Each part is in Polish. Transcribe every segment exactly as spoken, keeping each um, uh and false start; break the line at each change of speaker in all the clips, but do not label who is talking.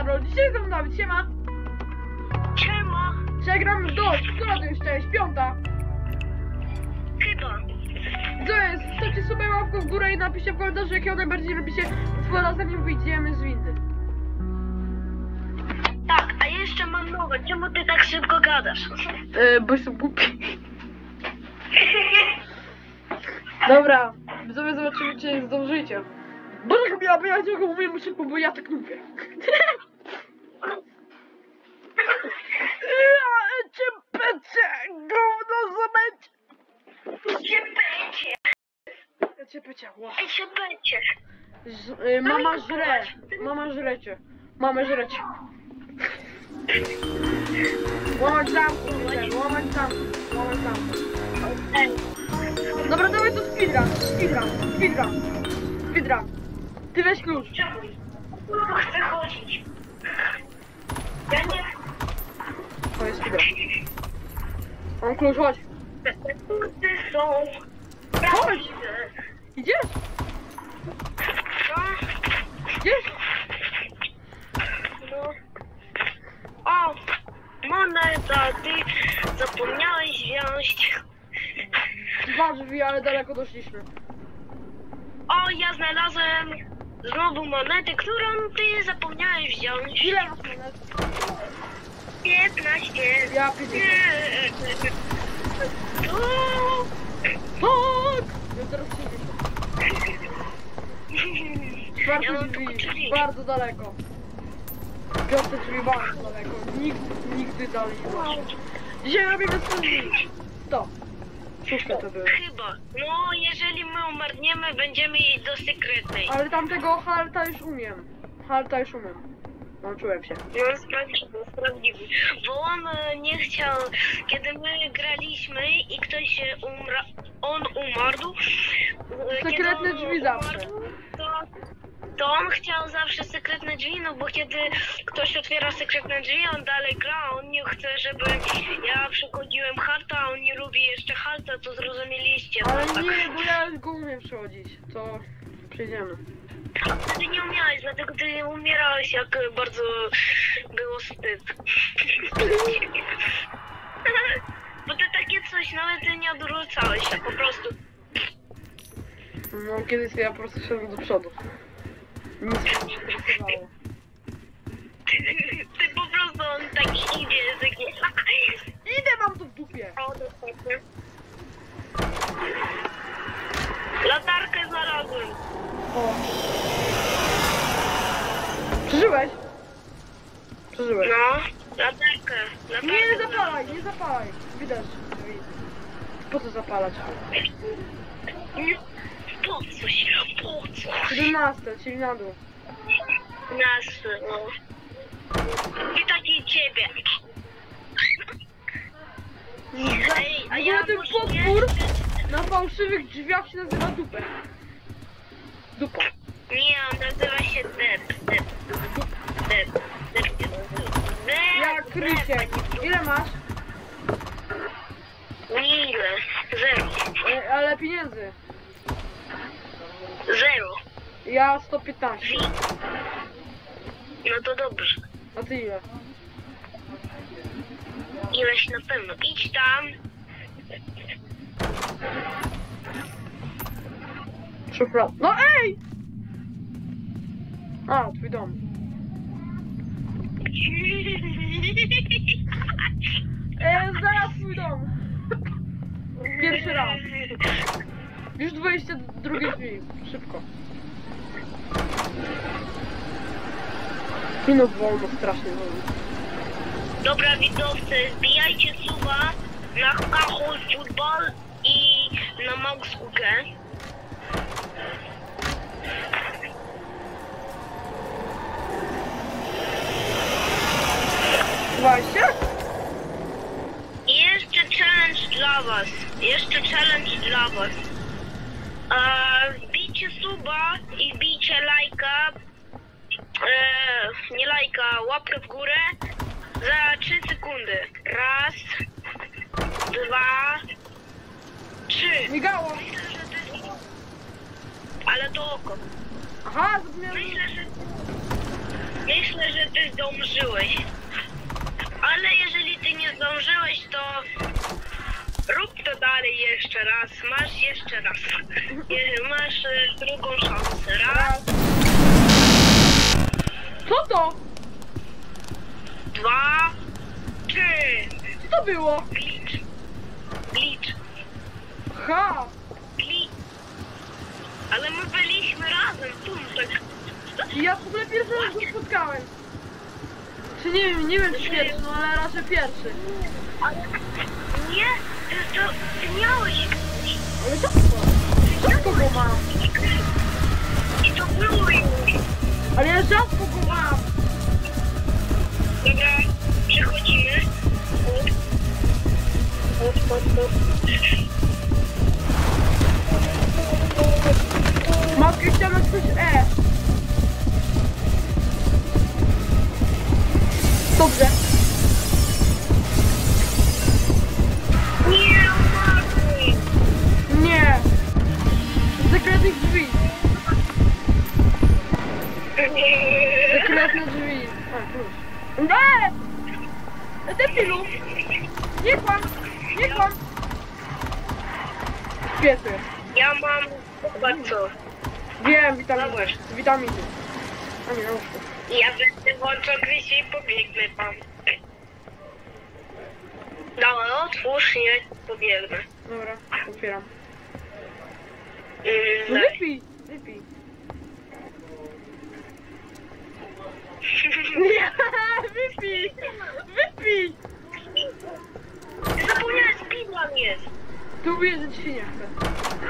Karol, dzisiaj jestem Dawid, siema!
Siema!
Dzisiaj gram w dość, która to już część? Piąta!
Chyba.
Co jest? Stawcie sobie łapkę w górę i napiszcie w komentarzu, jakiego najbardziej lubicie utwora, zanim wyjdziemy z windy.
Tak, a jeszcze mam nowe. Czemu ty tak szybko gadasz?
Yy, bo jestem głupi. Dobra, sobie zobaczymy, czy zdążycie. Boże, ja, bo ja tylko mówię szybko, bo ja tak lubię. Ja cię pecie, gówno zamęcie.
Cię będzie.
Ja cię pecie, wow.
Ej, cię będzie.
Z, y, mama żre, mama żrecie, mamę żrecie. Łamać zamku, łamać zamku, łamać zamku. Dobra, dawaj to speedrun, speedrun, speedrun, speedrun. Ty weź klucz.
Czemu? No chcę chodzić. Ja nie...
To jest speedrun. Mam klucz, chodź.
Te punkty są...
Chodź! Idziesz?
Co?
Idziesz?
No. O! Moneta, ty zapomniałeś wziąć.
Dwa drzwi, ale daleko doszliśmy.
O, ja znalazłem znowu monetę, którą ty zapomniałeś wziąć.
Ile masz monet?
piętnaście.
Ja pięćdziesiąt.
O!
Tak! Ja teraz
Ja
Czwarte
mam tylko
drzwi,
drzwi.
bardzo daleko. Piąte drzwi, bardzo daleko. Nigdy, nigdy dalej nie masz. Dzisiaj robimy sto drzwi. sto. Szóste to były.
Chyba. No, jeżeli my umarniemy, będziemy iść do sekretnej.
Ale tamtego halta już umiem. Halta już umiem. Nauczyłem się.
No, sprawdziwy, sprawdziwy. Bo on e, nie chciał, kiedy my graliśmy i ktoś się umra... On umarł. e, kiedy
Sekretne
on
drzwi zawsze.
To, to on chciał zawsze sekretne drzwi, no bo kiedy ktoś otwiera sekretne drzwi, on dalej gra, a on nie chce, żeby ja przechodziłem halta, a on nie lubi jeszcze halta, to zrozumieliście.
Ale
no, tak.
nie, bo ja go umiem przechodzić. To przejdziemy.
A wtedy nie umiałeś, dlatego ty umierałeś, jak bardzo było wstyd. Bo ty takie coś nawet nie odwrócałeś się, po prostu.
No kiedyś ja po prostu szedłem do przodu. Nic mnie nie interesowało.
Ty po prostu on taki idzie, taki...
Idę mam to w dupie!
O, dokładnie. Latarkę znalazłem.
O. Przeżyłeś? Przeżyłeś.
No, latarkę. latarkę
Nie, nie zapalaj, nie zapalaj. Widać drzwi. Po co zapalać?
Nie, po co się, po co?
siedemnaście, czyli na dół.
Nas, no. I taki ciebie. Ej, a
W
ja
ogóle ten
muszę
potwór
jeszcze-
na fałszywych drzwiach się nazywa dupę. Dupa.
Nie, on nazywa się Deb. Deb. Deb. Deb. Deb.
Jak krycie. Ile masz?
Nie ile. Zero.
E, ale pieniędzy.
Zero.
Ja sto piętnaście.
No to dobrze.
A ty ile?
Ileś na pewno. Idź tam.
Szuflad. No ej! A, twój dom. E, zaraz twój dom. Pierwszy raz. Już dwadzieścia drugie drzwi. Szybko. No wolno, strasznie wolno.
Dobra widowcy, wbijajcie suba na Kachol Futbol i na Max U G.
dwadzieścia?
I jeszcze challenge dla was. Jeszcze challenge dla was. Eee, wbijcie suba i wbijcie lajka. Eee, nie lajka, łapkę w górę. Za trzy sekundy. Raz, dwa, trzy.
Migało.
Myślę, że to jest... Ale to oko.
Aha, zapomniałem.
Myślę, że... Myślę, myślę, że ty zdążyłeś. Ale jeżeli ty nie zdążyłeś, to rób to dalej jeszcze raz. Masz jeszcze raz. Je- Masz e, drugą szansę. Raz,
Co to?
dwa, trzy.
Co to było?
Glitch. Glitch.
Ha!
Glitch. Ale my byliśmy razem. Tu tak.
Ja w ogóle pierwszy raz go spotkałem. Czy nie wiem, nie wiem czy pierwszy, no ale raczej pierwszy.
Ale nie, to, to ty miałeś.
Ale co to? Rzadko go mam.
I to było już.
Ale ja rzadko go mam.
Dobra, przechodzimy. Hop, hop, hop.
Matkę chciałem coś E. Dobrze.
Nie, umarły.
Nie. Sekretnych drzwi. Sekretne drzwi. A, klucz. Nie! Debilu! Nie kłam! Nie kłam! Świetnie.
Ja mam chyba co.
Wiem, witaminy.
Zobacz.
Witaminy. A nie, na łóżku.
Ja będę włączał gdzieś i pobiegnę tam. Dobra, otwórz, nie, pobiegnę.
Dobra, otwieram.
Mm,
No
daj.
wypij, wypij. Nie, wypij! Wypij!
Zapomniałem, speedrun jest.
Tu mówię, że ci się nie chce.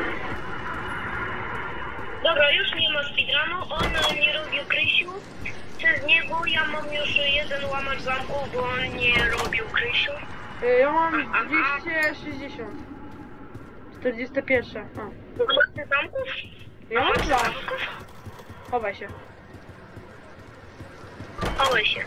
Dobra, już nie ma speedrunu, on nie robił Krysiu. Przez niego ja mam już jeden łamacz zamków, bo on nie robił Krysiu.
Y, Ja mam dwieście sześćdziesiąt. czterdzieści jeden. A.
Łamacz zamków?
Ja mam dwa.
zamków?
Chowaj się.
Chowaj się.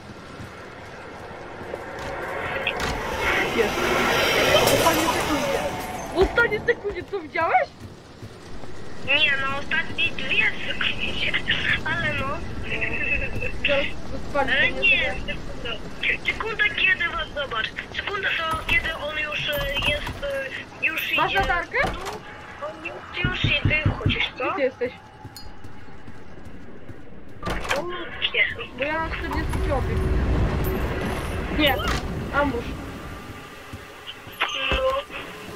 Jest. W ostatniej sekundzie. W ostatniej sekundzie co widziałeś?
Nie, no ostatnie dwie sekundy, ale no.
Zaraz spalić
Ale
mnie
nie,
sobie.
sekunda. Sekunda kiedy was zobacz. Sekunda to kiedy on już e, jest, e, już
Masz
idzie.
latarkę?
Tu, on już, już i ty chodzisz, co?
Gdzie ty jesteś?
Tu, nie.
Bo ja mam czterdzieści pięć. Nie, ambush.
No.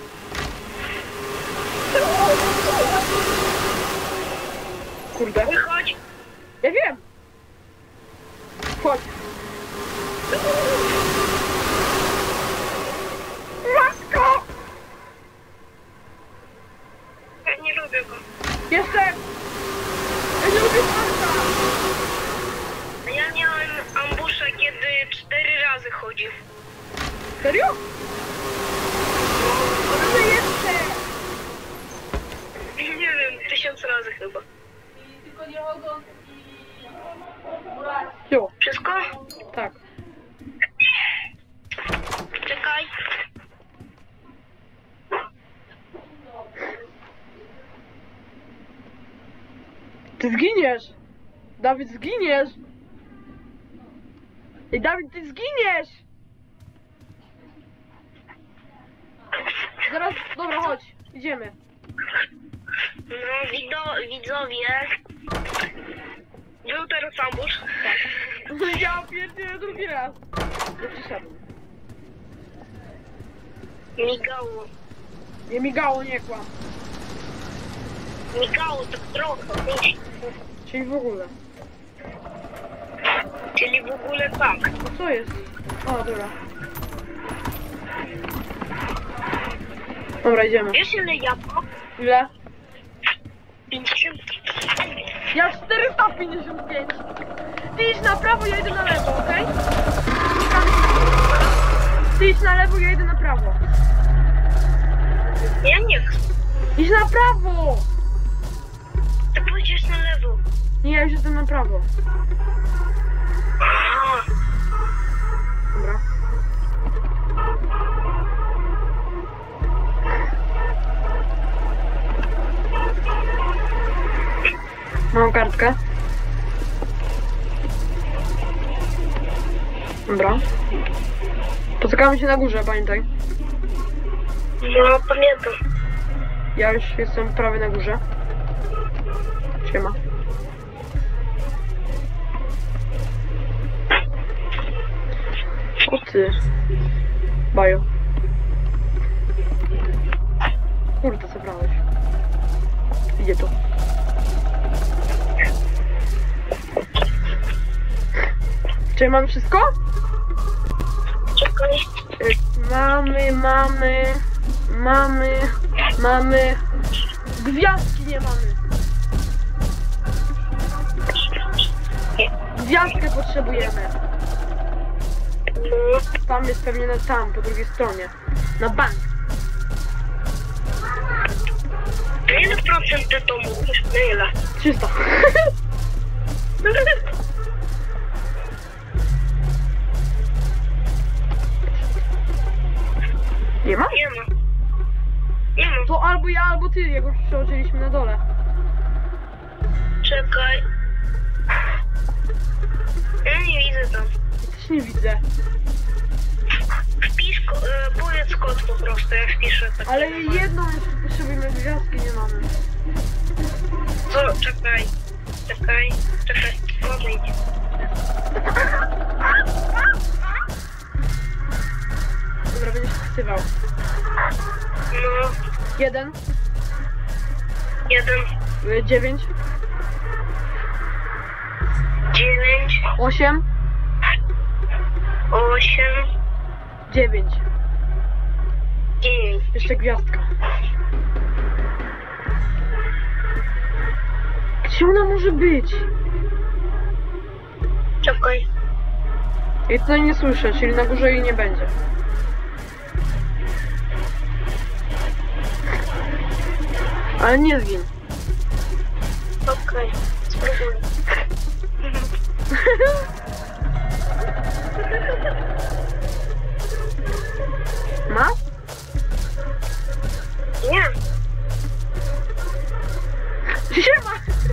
Kurde.
Wychodź.
Ja wiem. Chodź. Matko!
Ja nie lubię go.
Jeszcze! Ja nie lubię Marta!
Ja miałem ambusza, kiedy cztery razy chodził.
Serio? Ale jeszcze!
Nie wiem, tysiąc razy chyba.
Tylko nie ogon i... Jo,
Wszystko?
tak.
Czekaj.
Ty zginiesz! Dawid, zginiesz! Ej, Dawid, ty zginiesz! Zaraz, dobra, chodź, idziemy.
No, wido, widzowie. Był teraz ambush.
Tak. Ja pierdzielę drugi raz. Nie przyszedłem.
Migało.
Nie migało, nie kłam.
Migało tak trochę. wiesz.
Czyli w ogóle.
Czyli w ogóle tak.
No co jest? O, dobra. Dobra, idziemy.
Wiesz ile ja mam?
Ile?
pięćdziesiąt.
Ja czterysta pięćdziesiąt pięć. Ty idź na prawo, ja idę na lewo, okej? Ty idź na lewo, ja idę na prawo.
Ja nie chcę.
Idź na prawo!
Ty pójdziesz na lewo.
Nie, ja już jestem na prawo.
A,
Dobra. Mam kartkę. Dobra. Poczekamy się na górze, pamiętaj.
No, pamiętam.
Ja już jestem prawie na górze. Siema. O ty. Bajo. Kurde, co brałeś? Idzie to. Czy mamy wszystko?
Czekaj.
Y, Mamy, mamy, mamy, mamy. Gwiazdki nie mamy. Gwiazdkę potrzebujemy.
No,
Tam jest pewnie na tam, po drugiej stronie. Na bank.
na ile procent ty to mówisz? Na ile?
trzysta. Nie ma?
Nie ma. Nie ma.
To albo ja, albo ty, jak już przełożyliśmy na dole.
Czekaj. Ja nie widzę tam.
Też nie widzę.
Wpisz, ko- y, powiedz kod po prostu, ja wpiszę. Tak.
Ale jedną jeszcze potrzebujemy, gwiazdki nie mamy.
Co? Czekaj. Czekaj. Czekaj. Podejdź.
Dobra, będziesz wpisywał.
No.
Jeden,
Jeden.
y, dziewięć,
Dziewięć.
osiem,
Osiem.
dziewięć.
Dziewięć.
Jeszcze gwiazdka. Gdzie ona może być?
Czekaj.
Ja tutaj nie słyszę, czyli na górze jej nie będzie. Ale nie zgin.
Okej. Spróbuję.
Masz?
Nie.
Siema!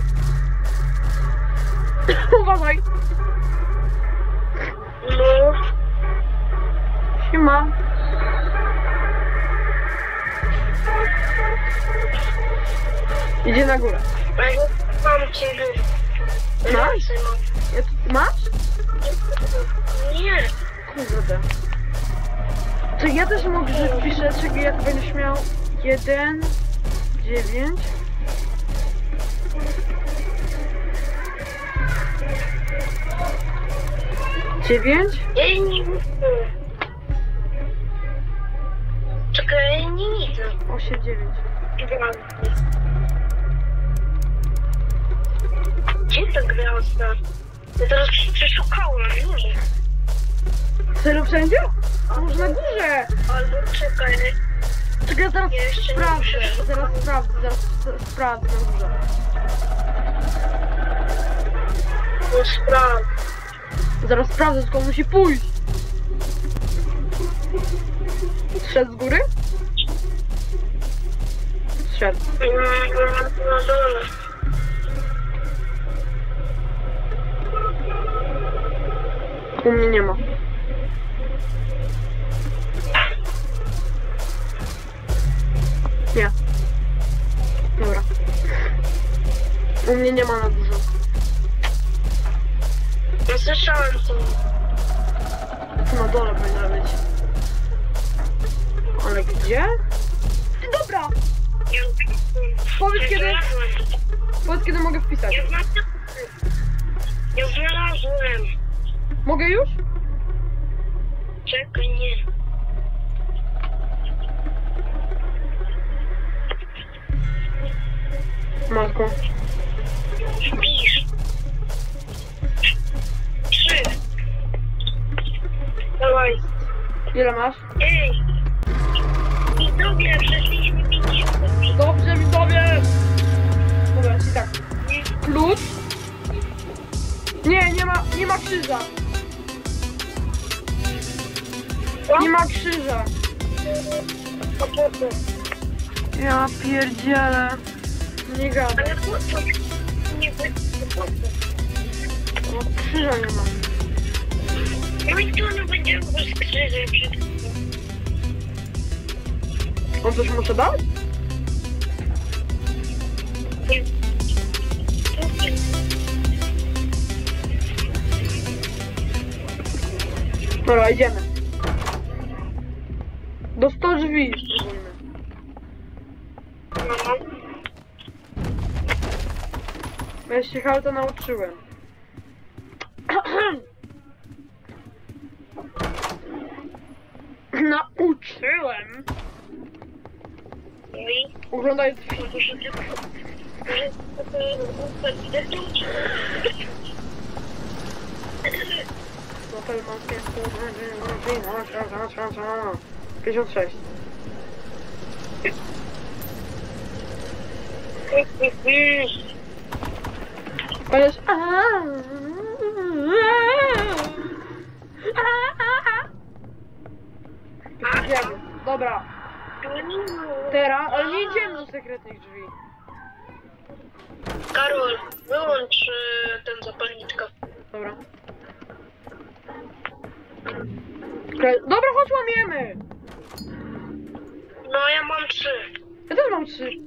Uważaj!
No.
Siema! Idzie na górę.
A ja mam ciebie.
Masz?
Ręce mam.
Ja tu... Masz?
Nie.
Kurde. To ja też mogę, że wpiszę, czego jak będziesz miał jeden, dziewięć. Dziewięć?
Ja nie widzę. Czekaj, ja nie widzę.
Osiem, dziewięć.
Gdzie ta gwiazda? Ja teraz przeszukałem, nie wiem.
Serio wszędzie? A może na górze?
Albo czekaj.
Czekaj, ja zaraz
Jeszcze nie
sprawdzę,
przeszukam.
zaraz sprawdzę, zaraz s- sprawdzę na górze.
No spraw.
Zaraz sprawdzę, tylko on musi pójść. Zszedł z góry? Zszedł.
Na dole.
U mnie nie ma. Nie. Dobra. U mnie nie ma na górze.
No słyszałem to.
Tu na dole powinna być. Ale gdzie? Ty, dobra!
Ja,
Powiedz
ja
kiedy,
znalazłem.
powiedz kiedy mogę wpisać.
Ja znalazłem. Ja znalazłem.
Mogę już?
Czekaj, nie.
Matko.
Wpisz. Trzy. Dawaj.
Ile masz?
Ej. Widzowie, przeszliśmy pięćdziesiąt.
Dobrze, widzowie! Dobra, i tak. Klucz. Nie, nie ma, nie ma krzyża. Nie ma krzyża.
A po co?
Ja pierdzielę. Nie gadaj.
Ale po co? Nie po co?
No, krzyża nie ma.
No i tu no będziemy bez skrzyżem przed...
On coś muszę dać? Dobra, idziemy. Do sto drzwi spróbujmy.
No.
Ja się halta nauczyłem. Nauczyłem.
I...
Oglądaj drzwi. pięćdziesiąt sześć. Chociaż... Idziemy. Dobra. Teraz, ale nie idziemy do sekretnych drzwi.
Karol, wyłącz y, ten zapalniczka.
Dobra. Okej, dobra, chodź łamiemy!
No ja mam trzy.
Ja też mam trzy.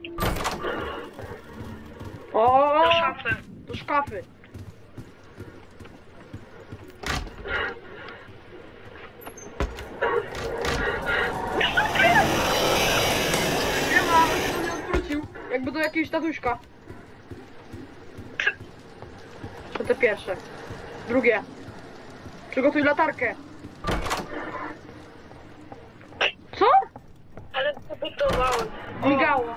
O,
Do szafy.
do szkafy. Nie ma, on się nie odwrócił. Jakby do jakiegoś tatuśka. To te pierwsze. Drugie. Przygotuj latarkę. Co?
Ale pobudowałem.
Migało.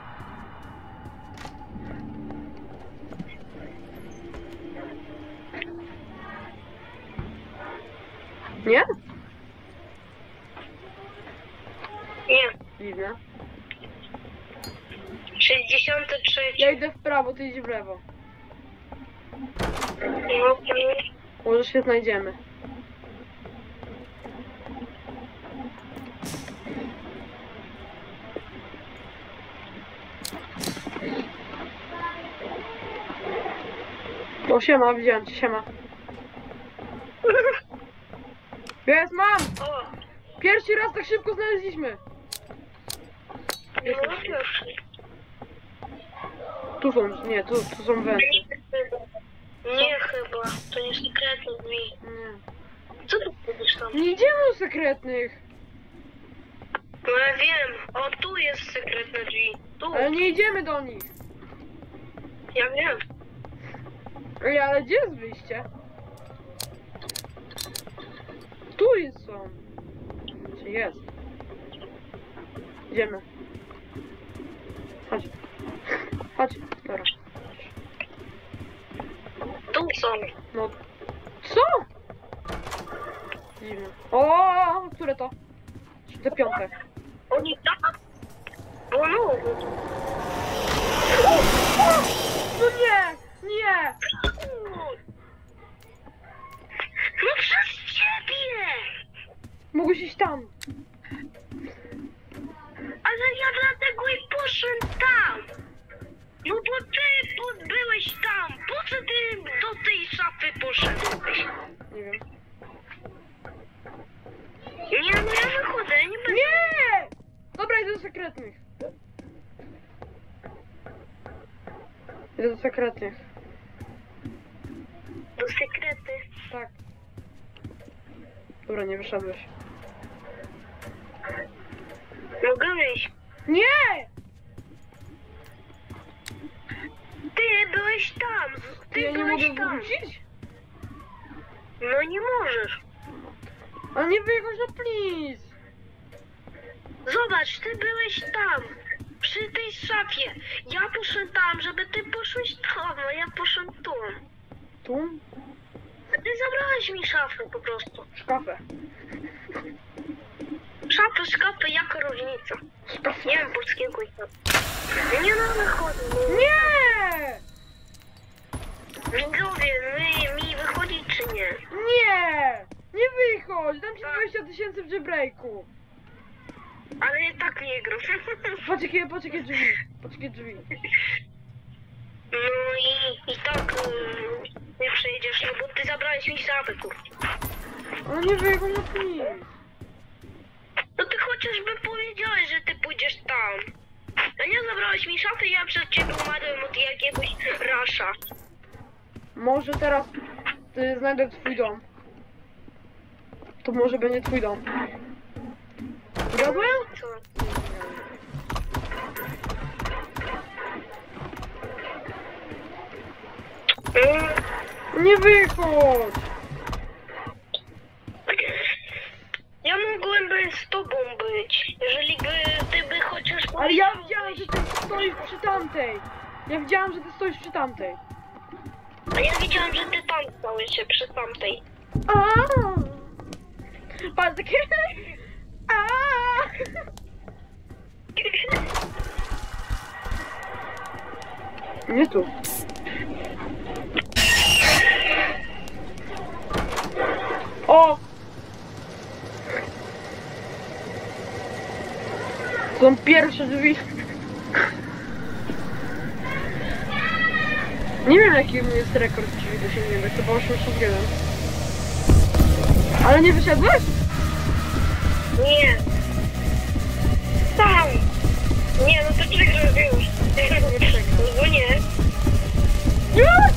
Nie?
Nie.
Dziwne.
sześćdziesiąty trzeci.
Ja idę w prawo, ty idź w lewo.
No to...
Może się znajdziemy. O, siema, widziałem cię, siema. Jest, mam!
O!
Pierwszy raz tak szybko znaleźliśmy.
No pierwszy.
Tu są, nie, tu, tu są węty.
Nie chyba, to nie sekretne drzwi.
Nie.
Co tu robisz tam?
Nie idziemy do sekretnych.
No ja wiem, o tu jest sekretne drzwi. Tu,
Ale nie idziemy do nich.
ja wiem.
Ej, ale gdzie jest wyjście? Tu jest są. Czy jest? Idziemy. Chodź. Chodź. Dobra.
Tu są.
No. Co? Dziwne. O, które to? Te piąte.
Oni tak? O no.
No nie! Nie!
No przez ciebie!
Mogłeś iść tam.
Ale ja dlatego i poszedłem tam. No bo ty po- byłeś tam. Po co ty do tej szafy poszedłeś?
Nie wiem.
Nie, no ja wychodzę, ja nie będę...
Nie! Dobra, idę do sekretnych. Idę do sekretnych.
Do sekrety.
Tak. Dobra, nie wyszedłeś.
Mogę wyjść.
Nie!
Ty byłeś tam. Ty
Ja nie
byłeś
mogę
tam.
wrócić?
No nie możesz.
Ale nie wyjechać na please.
Zobacz, ty byłeś tam. Przy tej szafie. Ja poszedłem tam, żeby ty poszłeś tam, a ja poszedłem tu.
Tu?
Ty zabrałeś mi szafę po prostu.
Szkafę.
Szafę, szkafę, jaka różnica?
Szkafę.
Nie wiem polskiego i tak. Nie no, wychodzi.
Nie!
Widzowie, my, mi wychodzi czy nie?
Nie! Nie wychodź! Dam ci dwadzieścia tysięcy w jailbreaku.
Ale i tak nie gram.
Patrz jakie, patrz jakie drzwi. Patrz jakie drzwi.
No i, i tak yy, nie przejdziesz, no bo ty zabrałeś mi szafę, kurwa.
Ale nie wyjechał na nic.
No ty chociażby powiedziałeś, że ty pójdziesz tam. A nie zabrałeś mi szafy, ja przez ciebie umarłem od jakiegoś rasza.
Może teraz y, znajdę twój dom. To może będzie twój dom. Zgadłem?
Co? Mm,
Nie wychodź!
Ja mogłem z tobą być, jeżeli by ty by chociaż
Ale ja
powiedziałeś.
widziałam, że ty stoisz przy tamtej. Ja widziałam, że ty stoisz przy tamtej.
A ja widziałam, że ty tam stałeś się przy tamtej.
Aaaa! Patrz, takie... Aaaa! Nie tu. O! Są pierwsze drzwi. Nie wiem jaki jest rekord drzwi dosięgniętych, to było osiemdziesiąt jeden. Ale nie wyszedłeś?
Nie. Tam. Nie, no to przegrasz już. No bo nie.
Nie!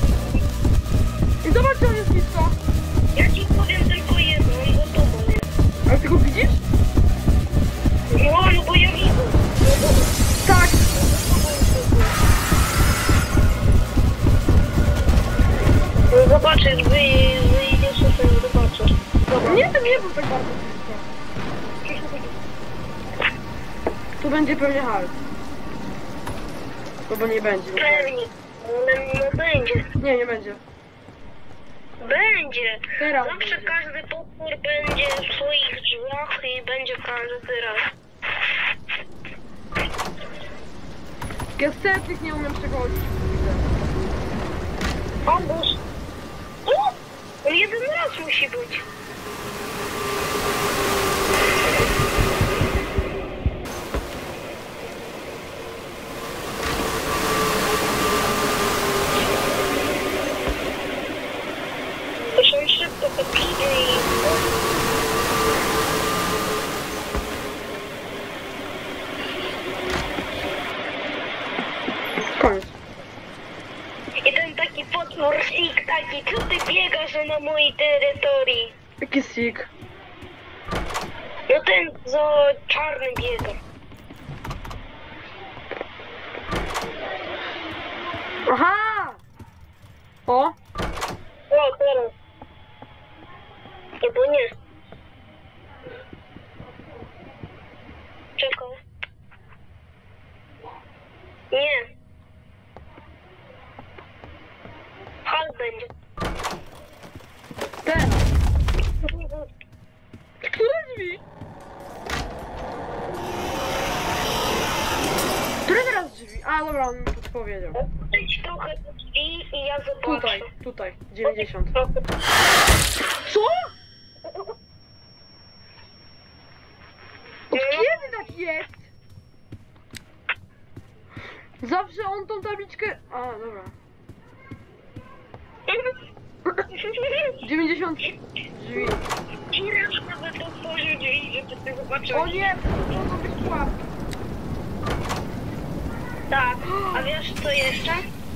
I zobacz, że on jest blisko.
Ja ci powiem tylko jedno, on za tobą jest.
Ale ty go widzisz?
No, no bo ja widzę. No bo...
Tak.
No zobaczysz, wyj- wyjdziesz i sobie zobaczysz. Dobra.
Nie, to nie był tak bardzo blisko. Tu będzie pewnie hard. Albo nie będzie.
Pewnie. No, no będzie.
Nie, nie będzie.
Będzie.
Teraz
Zawsze
będzie.
każdy potwór będzie w swoich drzwiach i będzie każdy raz.
Ja setnych nie umiem przechodzić.
Alboż... O! On jeden raz musi być. Proszę szybko to przyjdzie i...
Koniec.
I ten taki potwór sik taki, co ty biegasz na mojej terytorii?
Jaki sik.
No ten, co czarny biega.
Aha! O!
O, teraz. Albo nie. Czekaj. Nie. Hal będzie.
Teraz. Które drzwi? Które teraz drzwi? A dobra, on mi podpowiedział.
Odejdź trochę do drzwi i ja zobaczę.
Tutaj, tutaj, dziewięćdziesiąt.
Trochę.
Co? Od kiedy tak jest? Zawsze on tą tabliczkę... A, dobra. dziewięćdziesiąt drzwi.
I raz nawet otworzył drzwi, żeby ty zobaczył.
O nie, mogą być pułapki.
Tak, a wiesz co jeszcze?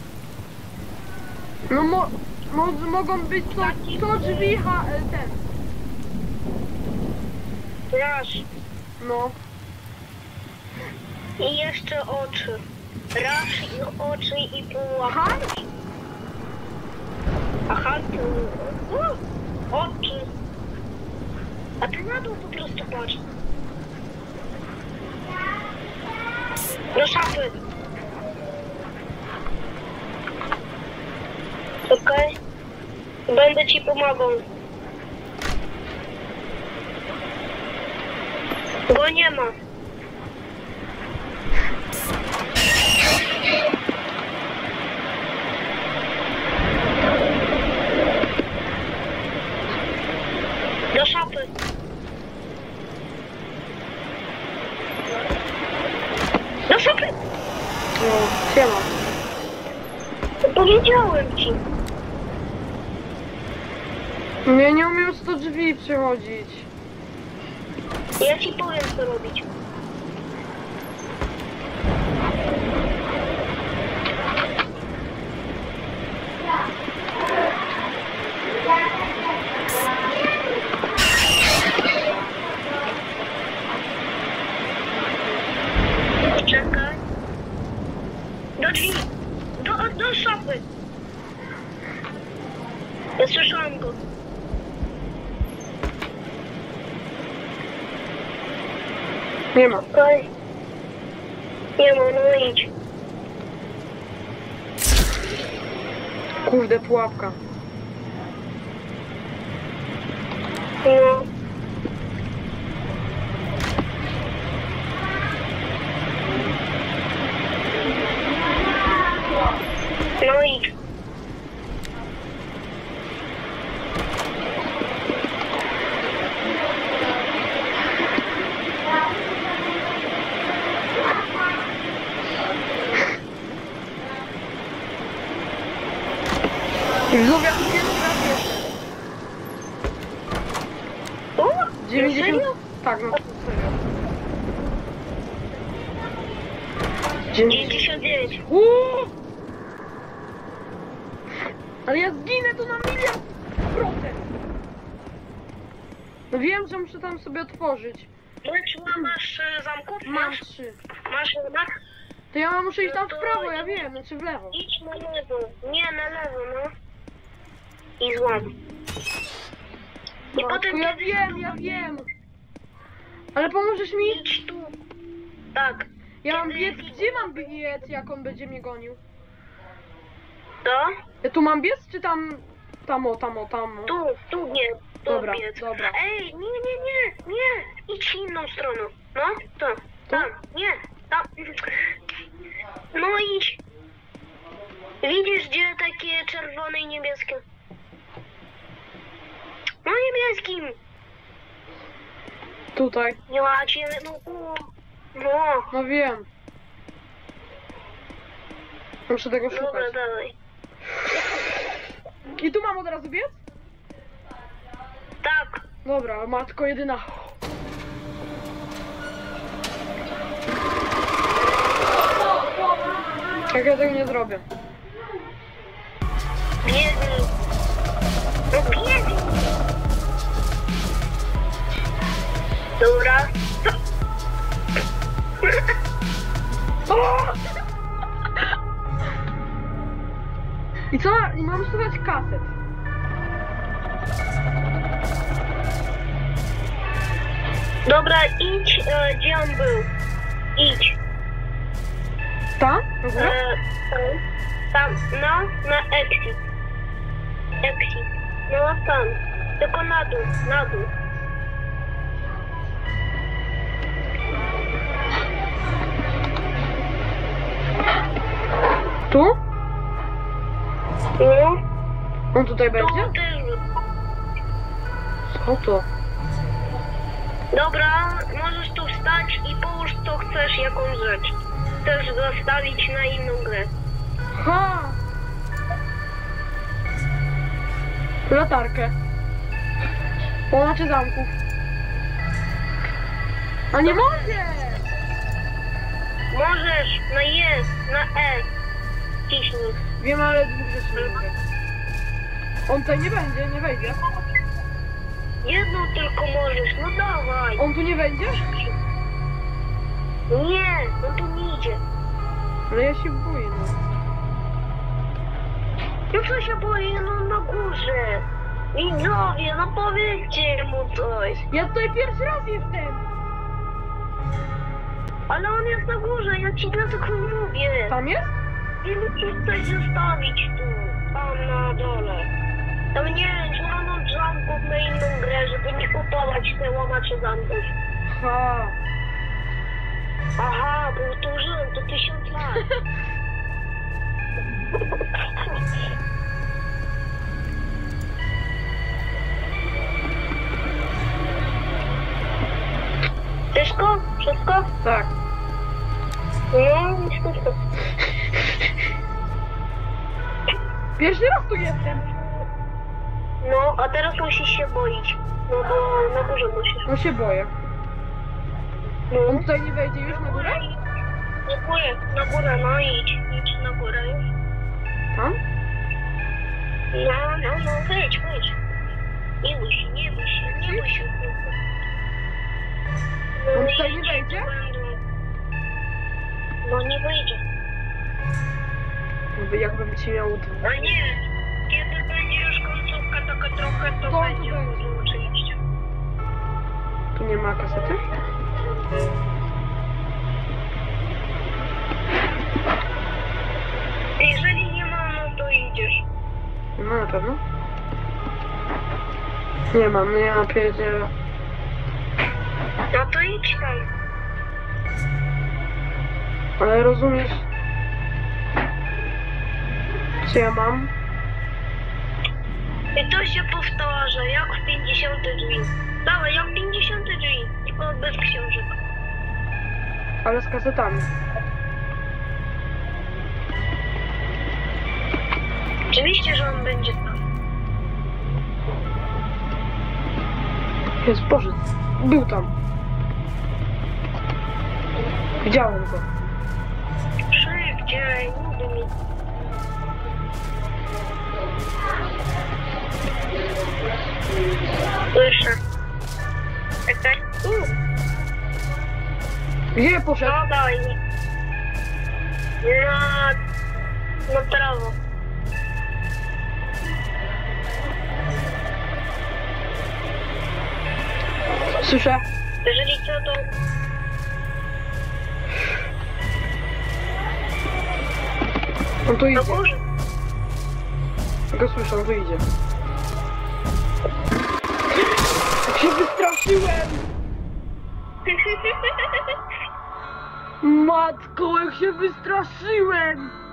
No mo, mo, mogą być to, to drzwi, ha, e, ten.
Raz.
No.
I jeszcze oczy. Raz i oczy i pułap.
Ha?
Aha, tu. O, oczy. A ty na dół po prostu patrz. Do szafy. Okej. Będę ci pomagał. Go nie ma. Do szafy. Do szafy.
No, siema.
Powiedziałem ci.
Ja nie umiem z to drzwi przechodzić.
Ja ci powiem co robić. Czekaj. Do drzwi. Do, do szafy. Ja słyszałam go.
Nie ma.
Okej. Nie ma, no idź.
Kurde, pułapka.
No. No idź.
Widzowie, tu jest prawie
O,
dziewięćdziesiąt...
serio?
Tak, no to serio.
dziewięćdziesiąt dziewięć.
Uuu! Ale ja zginę tu na miliard procent! No wiem, że muszę tam sobie otworzyć.
Lecz masz e, zamków?
Mam
Masz?
trzy.
Masz jednak?
To ja muszę iść tam
No
w
to-
prawo, ja wiem, znaczy w lewo.
Idź na lewo. Nie, na lewo, no. I złam. I
Matko,
potem
ja
kiedy
wiem,
tu-
ja wiem. Ale pomożesz mi?
Idź tu. Tak.
Ja mam
Kiedy-
biec, gdzie mam biec, jak on będzie mnie gonił?
To?
Ja tu mam biec, czy tam... Tam o, tam o, tam o.
Tu, tu nie. Tu
Dobra,
biec.
dobra.
Ej, nie, nie, nie, nie. Idź inną stroną. No, to. Tam, nie, tam. No idź. Widzisz, gdzie takie czerwone i niebieskie? No niebieskim.
Tutaj.
Ja cię, no, o, no.
No wiem. Muszę tego
Dobra,
szukać.
dawaj.
I tu mam od razu biec?
Tak.
Dobra, matko jedyna. Jak ja tego nie zrobię.
Biegnij. No biegnij. Dobra.
O! I co? I mam słuchać kaset.
Dobra, idź, e, gdzie on był. Idź.
Tam? W ogóle?
E, tam, no, na exit. Exit. No tam. Tylko na dół, na dół.
Tu?
No.
On tutaj
To
będzie?
też.
Co to?
Dobra, możesz tu wstać i połóż co chcesz, jakąś rzecz. Chcesz zostawić na inną grę.
Ha! Latarkę. Połączę zamków. A nie mogę!
Możesz, na jest, na E. Ciśnij.
Wiem, ale dwóch rzeczy nie mogę. On tutaj nie będzie, nie wejdzie.
Jedną tylko możesz, no dawaj.
On tu nie wejdzie?
Nie, on tu nie idzie.
Ale ja się boję, no.
No co się boję, no na górze. Widzowie, no powiedzcie mu coś.
Ja tutaj pierwszy raz jestem!
Ale on jest na górze, ja ci dlatego mówię.
Tam jest?
I musisz coś zostawić tu, tam na dole. Tam nie, żadną zamków na inną grę, żeby nie kupować te łamacze zamków.
Ha!
Aha, powtórzyłem, to tysiąc lat. Wszystko? Wszystko?
Tak.
No, już wszystko.
Pierwszy raz tu jestem!
No, a teraz musisz się boić. No bo na górze musisz.
No się boję.
No.
On tutaj nie wejdzie już na górę?
Na górę, na górę, no idź. Idź na górę już.
Tam?
No, no, no, wejdź, wejdź. Nie bój się, nie bój się, nie bój się. No,
On tutaj nie
idź,
wejdzie?
będą. No nie wejdzie.
No jakbym ci miał...
A nie, kiedy będzie już końcówka taka trochę, to
To
będzie
będzie.
chodził oczywiście.
Tu nie ma kasety?
Jeżeli nie ma, no to idziesz.
No na pewno. Nie mam, no ja pierdzielę.
No to idź tam.
Ale rozumiesz? Co ja mam?
I to się powtarza, jak w pięćdziesiąte drzwi. Dawaj, jak pięćdziesiąte drzwi, tylko bez książek.
Ale z kasetami.
Oczywiście, że on będzie tam.
Jest Boże, był tam. Widziałem go.
Szybciej, nudy mi. Słyszę. Czekaj. U,
Gdzie poszedł?
no dawaj mi. Na... na prawo.
Słyszę.
Jeżeli co, to...
On tu
na
idzie.
górze.
Ja go słyszę, on tu idzie. Jak się wystraszyłem! Matko, jak się wystraszyłem!